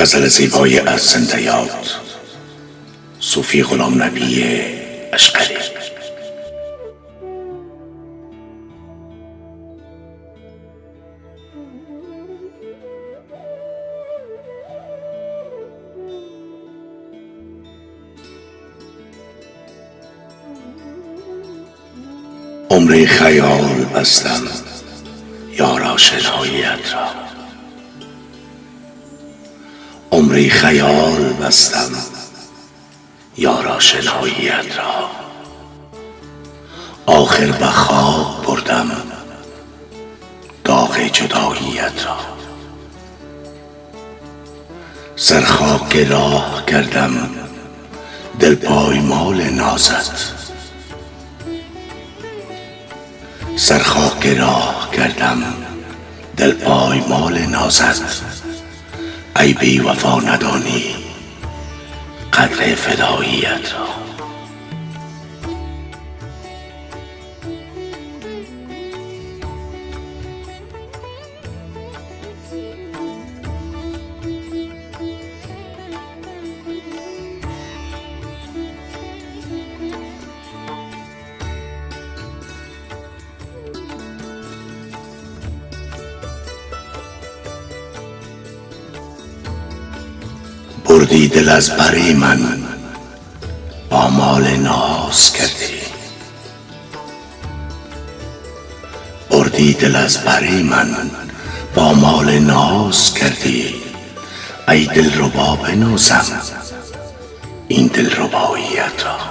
غزل زیبای از زنده‌یات صوفی غلام نبی اشقری. عمری خیال بستم یار آشناییت را، عمری خیال بستم یار آشناییت را. آخر به خواب بردم داغ جداییت را. سر خاک راه کردم دل پایمال نازت، سر خاک راه کردم دل پایمال نازت. ای بی وفا ندانی قدر فداییت را. بردی دل از بر من با مال ناز کردی، بردی دل از بر من با مال ناز کردی. ای دلربا بنازم این دلرباییت را.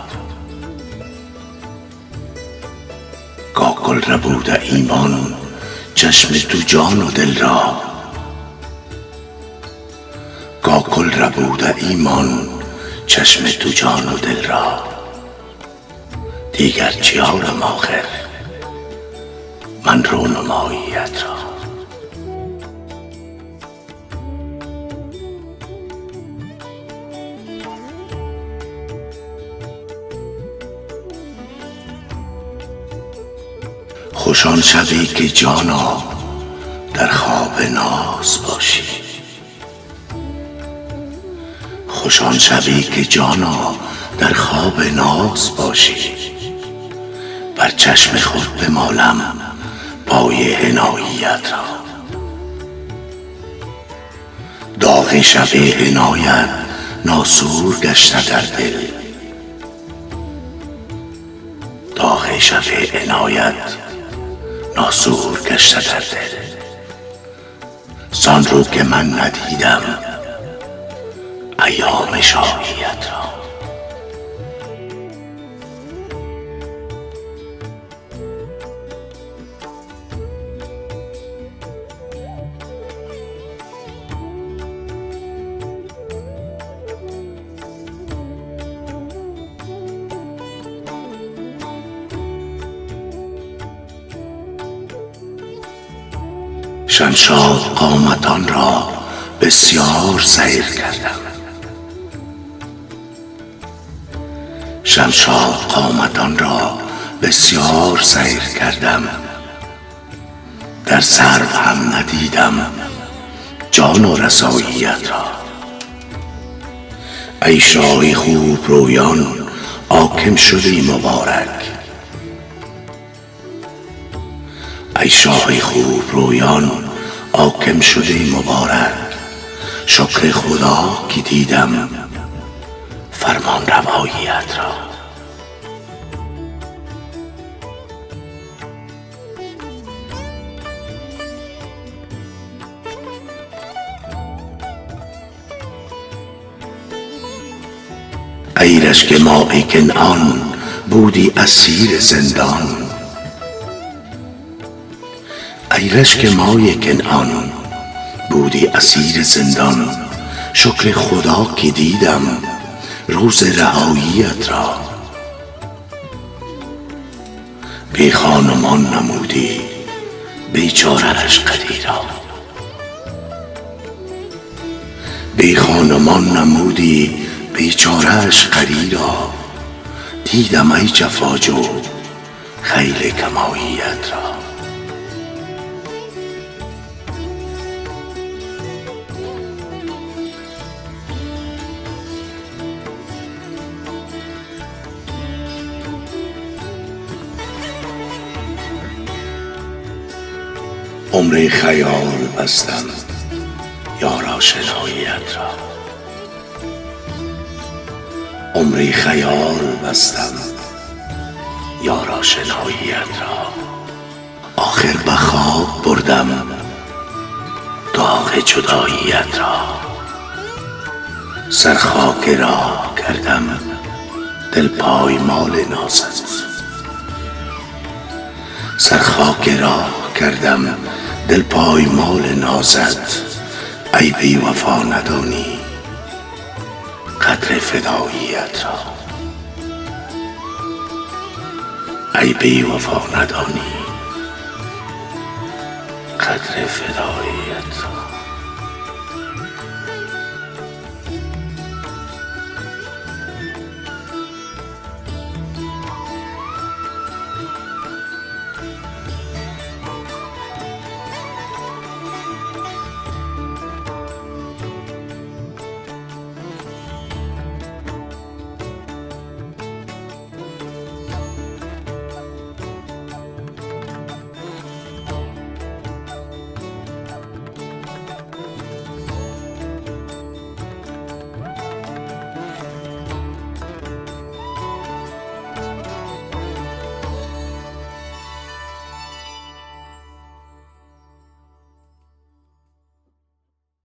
گاه گل ربوده ایمان چشم تو جان و دل را، گاه گل ربوده ایمان چشم تو جان و دل را. دیگر چیارم آخر من رونماییت را. خوش آن شبی که جانا در خواب ناز باشی، خوش آن شبی که جانا در خواب ناز باشی. بر چشم خود بمالم پای حناییت را. داغ شب عنایت ناسور گشته در دل، داغ شب عنایت ناسور گشته در دل. زان رو که من ندیدم ایام شاهیت را. شمشاد قامتان را بسیار سیر کردم، شمشاد قامتان را بسیار سیر کردم. در سرو هم ندیدم جان و رساییت را. ای شاه خوب رویان حاکم شدی مبارک، ای شاه خوب رویان حاکم شدی مبارک. شکر خدا که دیدم فرمان رواییت را. ای رشک ماء کنعان بودی اسیر زندان، ای رشک ماء کنعان بودی اسیر زندان. شکر خدا که دیدم روز رهاییت را. بی خانمان نمودی بیچاره اشقری را، بی خانمان نمودی بیچاره اشقری را. دیدم ای جفاجو خیل کماییت را. عمر خیال بستم یار آشناییت را، عمری خیال بستم یار آشناییت را. آخر به خواب بردم داغ جداییت را، سر خاک راه کردم دل پایمال نازت، سر خاک راه کردم دل پایمال نازت. ای بی وفا ندانی قدر فداییت را، ای بی وفا ندانی قدر فداییت را.